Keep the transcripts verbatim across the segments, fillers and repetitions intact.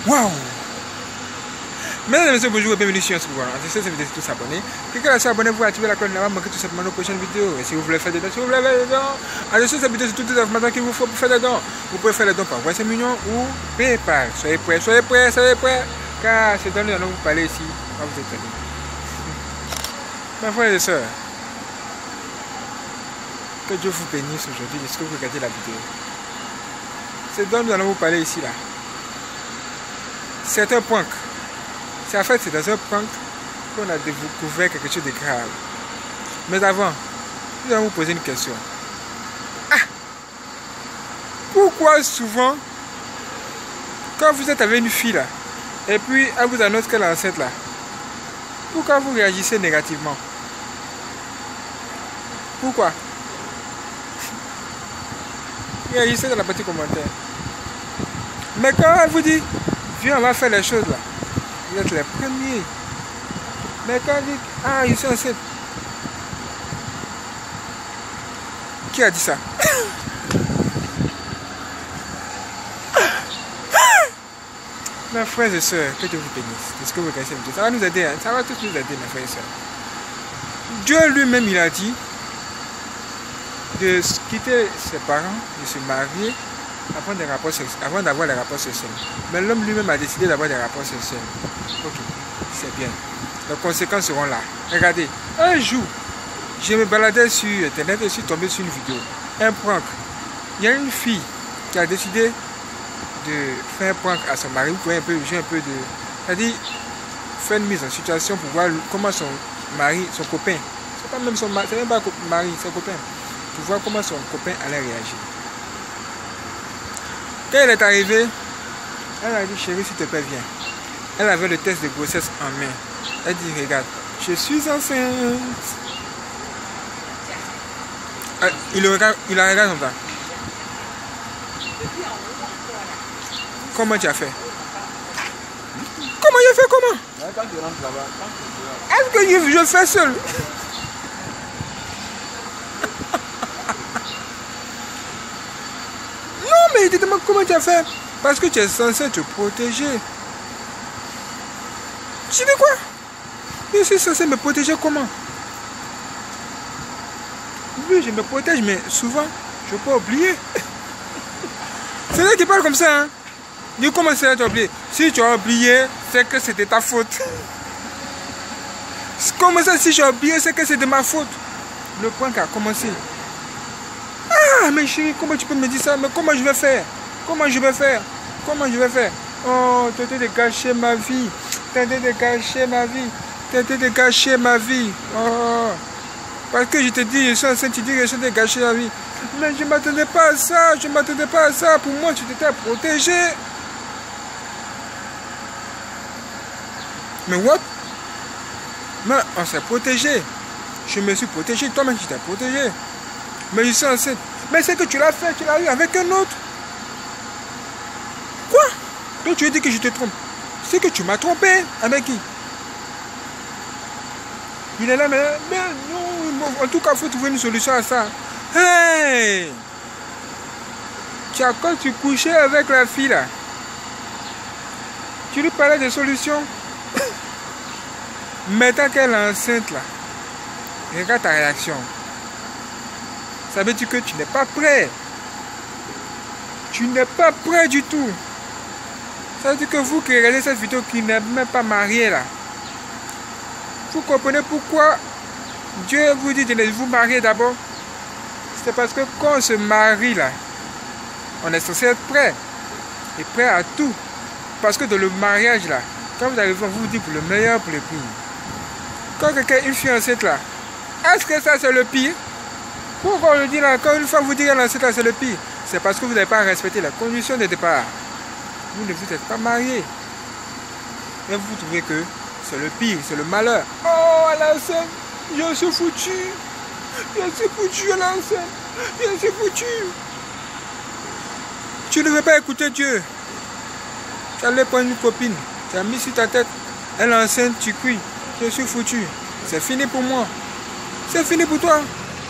Waouh! Mesdames et messieurs, bonjour et bienvenue sur ce programme. Si cette vidéo, c'est tout s'abonner. Cliquez là-dessus, abonnez-vous, activez la cloche, ne pas manquer tout simplement nos prochaines vidéos. Et si vous voulez faire des dons, si vous voulez faire des dons, allez sur cette vidéo, c'est toutes les informations qu'il vous faut pour faire des dons. Vous pouvez faire des dons par Western Union ou PayPal. Soyez prêts, soyez prêts, soyez prêts. Car c'est dans le dont vous parlez ici. Ah, vous êtes prêts. Mes frères et sœurs, que Dieu vous bénisse aujourd'hui. Est-ce que vous regardez la vidéo? C'est dont nous allons vous parler ici là. C'est un prank. C'est en fait c'est dans un prank qu'on a découvert quelque chose de grave. Mais avant, nous allons vous poser une question. Ah! Pourquoi souvent, quand vous êtes avec une fille là, et puis elle vous annonce qu'elle est enceinte là, pourquoi vous réagissez négativement? Pourquoi? Réagissez dans la petite commentaire. Mais quand elle vous dit, viens on va faire les choses là, vous êtes les premiers. Mais quand elle dit, ah je suis enceinte. Qui a dit ça? Mes frères et sœurs, que Dieu vous bénisse. Est-ce que vous connaissez cette vidéo? Ça va nous aider, hein? Ça va tous nous aider, mes frères et sœurs. Dieu lui-même, il a dit de quitter ses parents, de se marier avant des rapports sexuels, avant d'avoir des rapports sexuels. Mais l'homme lui-même a décidé d'avoir des rapports sexuels. Ok, c'est bien. Les conséquences seront là. Regardez, un jour, je me baladais sur internet et je suis tombé sur une vidéo, un prank. Il y a une fille qui a décidé de faire un prank à son mari. Vous pouvez un peu, j'ai un peu de, c'est-à-dire faire une mise en situation pour voir comment son mari, son copain, c'est pas même son mari, c'est même pas son mari, son copain, pour voir comment son copain allait réagir. Quand elle est arrivée, elle a dit, chérie, s'il te plaît, viens. Elle avait le test de grossesse en main. Elle dit, regarde, je suis enceinte. Ah, il le regarde, il la regarde comme ça. Comment tu as fait? Comment j'ai fait comment? Est-ce que je, je fais seul? Non, mais il te demande comment tu as fait. Parce que tu es censé te protéger. Tu dis quoi? Je suis censé me protéger comment? Oui, je me protège, mais souvent, je peux oublier. C'est là qui parle comme ça, hein? Dis comment c'est là tu as oublié? Si tu as oublié, c'est que c'était ta faute. Comment ça, si j'ai oublié, c'est que c'est de ma faute? Le point qui a commencé. Ah, mais chérie, comment tu peux me dire ça? Mais comment je vais faire? Comment je vais faire? Comment je vais faire? Oh, tu as de gâcher ma vie. Tu as de gâcher ma vie. Tu as de gâcher ma vie. Oh. Parce que je te dis, je suis enceinte, tu dis que je suis de gâcher la vie. Mais je ne m'attendais pas à ça. Je ne m'attendais pas à ça. Pour moi, tu t'étais protégé. Mais what? Mais on s'est protégé. Je me suis protégé. Toi-même, tu t'es protégé. Mais je suis enceinte. Mais c'est que tu l'as fait. Tu l'as eu avec un autre. Quoi? Donc tu as dit que je te trompe. C'est que tu m'as trompé. Avec qui? Il est là, mais, mais non. En tout cas, il faut trouver une solution à ça. Hey! Tu as quand tu couchais avec la fille là, tu lui parlais de solutions. Maintenant qu'elle est enceinte là, regarde ta réaction. Ça veut dire que tu n'es pas prêt. Tu n'es pas prêt du tout. Ça veut dire que vous qui regardez cette vidéo qui n'êtes même pas marié là, vous comprenez pourquoi Dieu vous dit de vous marier d'abord? C'est parce que quand on se marie là, on est censé être prêt. Et prêt à tout. Parce que dans le mariage là, quand vous arrivez, on vous dit pour le meilleur, pour le pire. Quand quelqu'un, une fille enceinte là, est-ce que ça c'est le pire? Pourquoi on le dit là, quand une fois vous dites qu'elle est enceinte là, c'est le pire? C'est parce que vous n'avez pas respecté la condition de départ. Vous ne vous êtes pas marié. Et vous trouvez que c'est le pire, c'est le malheur. Oh, elle est enceinte, je suis foutu. Je suis foutu, elle est enceinte. Je suis foutu. Tu ne veux pas écouter Dieu. Tu allais prendre une copine. Tu as mis sur ta tête. Elle est enceinte, tu cries. Je suis foutu. C'est fini pour moi. C'est fini pour toi.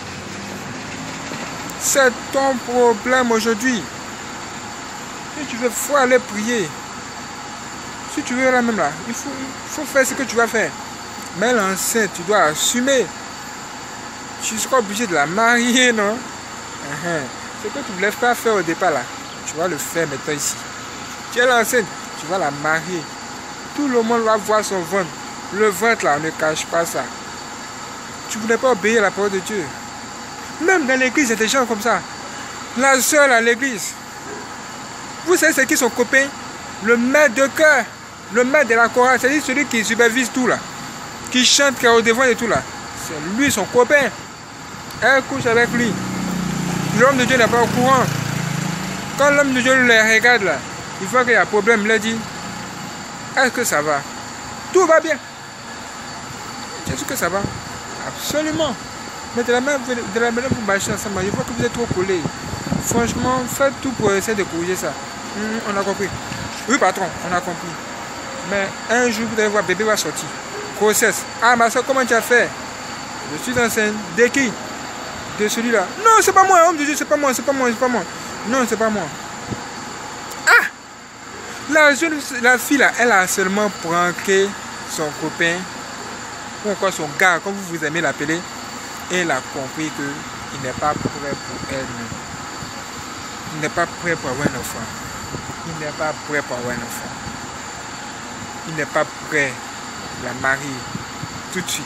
C'est ton problème aujourd'hui. Si tu veux, faut aller prier. Si tu veux là même là, il faut, il faut faire ce que tu vas faire. Mais elle est enceinte, tu dois assumer. Tu seras obligé de la marier, non? Uh-huh. Ce que tu ne voulais pas faire au départ là, tu vas le faire maintenant ici. Tu es enceinte, tu vas la marier. Tout le monde va voir son ventre. Le ventre là, on ne cache pas ça. Tu ne voulais pas obéir à la parole de Dieu. Même dans l'église, il y a des gens comme ça. La soeur à l'église. Vous savez c'est qui son copain? Le maître de chœur. Le maître de la chorale. C'est-à-dire celui qui supervise tout là. Qui chante, qui est au devant et tout là. C'est lui son copain. Elle couche avec lui. L'homme de Dieu n'est pas au courant. Quand l'homme de Dieu les regarde là, il voit qu'il y a un problème, il leur dit, est-ce que ça va? Tout va bien. Est-ce que ça va? Absolument. Mais de la même de la manière vous marchez ensemble, je vois que vous êtes trop collés. Franchement, faites tout pour essayer de corriger ça. Hum, on a compris. Oui, patron, on a compris. Mais un jour, vous allez voir, bébé va sortir. Grossesse. Ah, ma soeur, comment tu as fait? Je suis enceinte. De qui? De celui-là. Non, c'est pas moi, homme de Dieu, c'est pas moi, c'est pas moi, c'est pas moi. Non, c'est pas moi. Ah! La jeune, la fille là, elle a seulement pranké son copain, ou encore son gars, comme vous vous aimez l'appeler, et elle a compris qu'il n'est pas prêt pour elle. Il n'est pas prêt pour avoir un enfant. Il n'est pas prêt pour avoir un enfant. Il n'est pas prêt pour la marier tout de suite.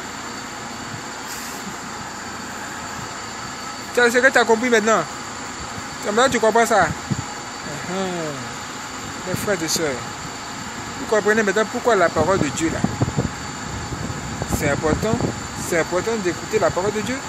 C'est ce que tu as compris maintenant. Maintenant tu comprends ça. Uh-huh. Mes frères et sœurs, vous comprenez maintenant pourquoi la parole de Dieu là. C'est important. C'est important d'écouter la parole de Dieu.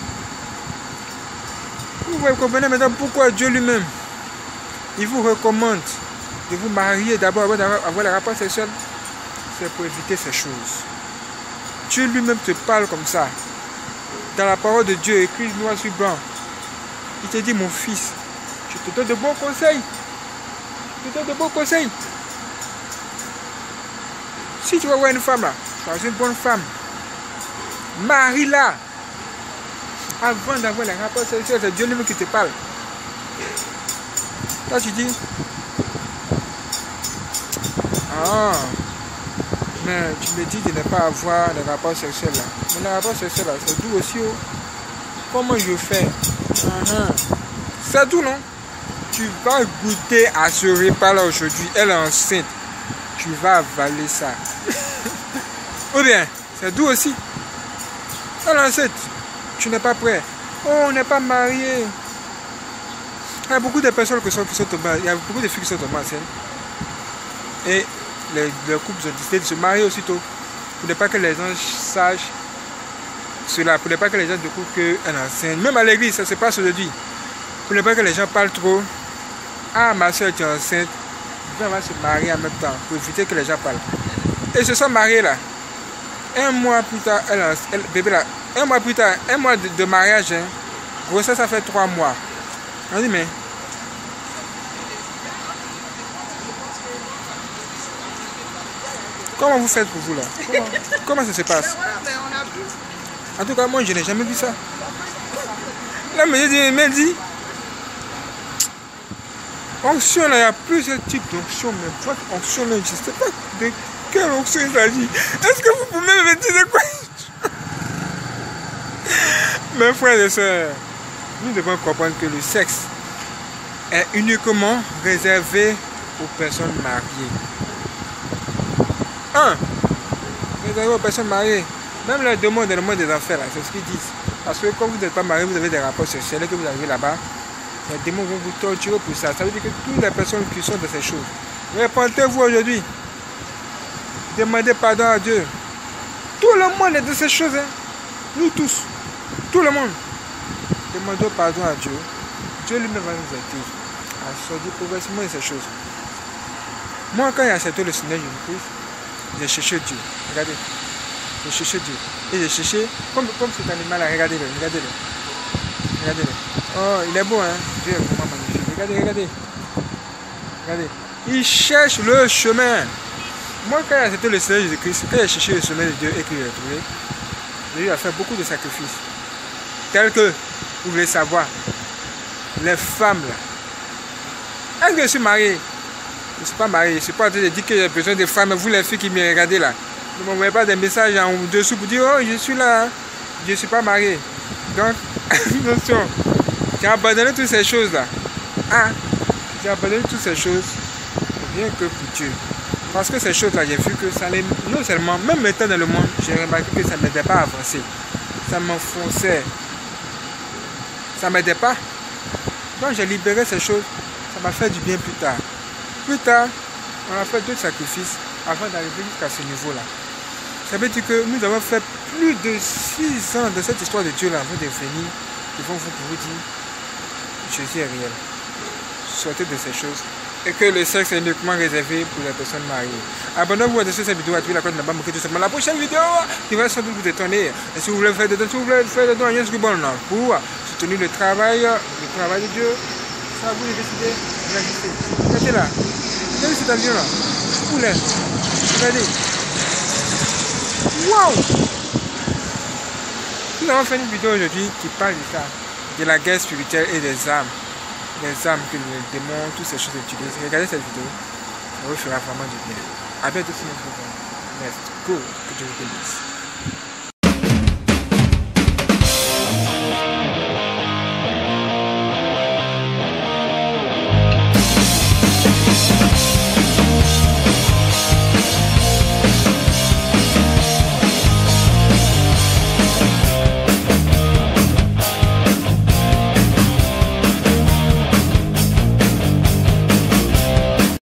Vous comprenez maintenant pourquoi Dieu lui-même, il vous recommande de vous marier d'abord avant d'avoir les rapports sexuels. C'est pour éviter ces choses. Dieu lui-même te parle comme ça. Dans la parole de Dieu, écrit noir sur blanc. Il te dit, mon fils, je te donne de bons conseils. Je te donne de bons conseils. Si tu vas voir une femme là, choisis une bonne femme. Marie-la. Avant d'avoir les rapports sexuels, c'est Dieu lui-même qui te parle. Là, tu dis, ah, mais tu me dis de ne pas avoir les rapports sexuels là. Mais les rapports sexuels là, c'est doux aussi. Oh. Comment je fais? Uh-huh. C'est tout, non? Tu vas goûter à ce repas là aujourd'hui. Elle est enceinte. Tu vas avaler ça. Ou bien, c'est doux aussi. Elle est enceinte. Tu n'es pas prêt. Oh, on n'est pas marié. Il y a beaucoup de personnes qui sont, qui sont tombées. Il y a beaucoup de filles qui sont tombées enceintes. Et les, les couples ont décidé de se marier aussitôt. Pour ne pas que les gens sachent cela. Pour ne pas que les gens découvrent qu'elle est enceinte. Même à l'église, ça se passe aujourd'hui. Pour ne pas que les gens parlent trop. Ah, ma soeur, tu es enceinte. On va se marier en même temps. Pour éviter que les gens parlent. Et ils se sont mariés là. Un mois plus tard, elle, elle, bébé là. Un mois plus tard, un mois de, de mariage, hein. Grossesse, ça fait trois mois. On dit, mais. Comment vous faites pour vous là? Comment, comment ça se passe? En tout cas, moi, je n'ai jamais vu ça. Là, mais j'ai dit, dit. Onction là, il y a plusieurs types d'onction, mais votre onction là, je ne sais pas de quelle onction il s'agit. Est-ce que vous pouvez me dire de quoi? Mes frères et sœurs, nous devons comprendre que le sexe est uniquement réservé aux personnes mariées. Un, réservé aux personnes mariées. Même les démons dans le monde des enfers, c'est ce qu'ils disent. Parce que quand vous n'êtes pas marié, vous avez des rapports sexuels et que vous arrivez là-bas, les démons vont vous torturer pour ça. Ça veut dire que toutes les personnes qui sont dans ces choses, répentez-vous aujourd'hui. Demandez pardon à Dieu. Tout le monde est dans ces choses. Hein. Nous tous. Tout le monde. Demandons pardon à Dieu. Dieu lui-même va nous aider à sortir progressivement de ces choses. Moi, quand j'ai accepté le Seigneur Jésus-Christ, j'ai cherché Dieu. Regardez. J'ai cherché Dieu. Et j'ai cherché, comme, comme cet animal-là, regardez-le, regardez-le. Regardez-le. Oh, il est beau, hein. Dieu est vraiment magnifique. Regardez, regardez. Regardez. Il cherche le chemin. Moi, quand j'ai accepté le Seigneur Jésus-Christ, quand j'ai cherché le chemin de Dieu et que j'ai trouvé, j'ai eu à faire beaucoup de sacrifices. Tels que, vous voulez savoir, les femmes là. Est-ce que je suis marié? ne suis pas marié. Je ne suis pas en train de dire que j'ai besoin de femmes. Vous les filles qui me regardez là, ne m'envoyez pas des messages en dessous pour dire oh je suis là, je ne suis pas marié. Donc attention, j'ai abandonné toutes ces choses là. Ah, j'ai abandonné toutes ces choses rien que pour Dieu. Parce que ces choses là, j'ai vu que ça allait, non seulement, même étant dans le monde, j'ai remarqué que ça ne m'aidait pas à avancer. Ça m'enfonçait. Ça ne m'aidait pas. Donc j'ai libéré ces choses. Ça m'a fait du bien plus tard. Plus tard, on a fait d'autres sacrifices avant d'arriver jusqu'à ce niveau-là. Ça veut dire que nous avons fait plus de six ans de cette histoire de Dieu là avant de venir devant vous pour vous dire Jésus est réel. Sortez de ces choses. Et que le sexe est uniquement réservé pour les personnes mariées. Abonnez-vous à cette vidéo, activez la cloche de la bande pour que tout simplement la prochaine vidéo qui va sans doute vous détonner. Et si vous voulez faire des dons, si vous voulez faire des dons, rien de bon pour soutenir le travail, le travail de Dieu, ça vous de décider de l'assister. Regardez là. Vous avez vu cet avion là? Poulet. Regardez. Waouh! Nous avons fait une vidéo aujourd'hui qui parle de ça, de la guerre spirituelle et des âmes. Les âmes que les démons, toutes ces choses utilisent. Regardez cette vidéo, ça vous fera vraiment du bien. A bientôt sur notre vidéo. Let's go, que Dieu vous bénisse.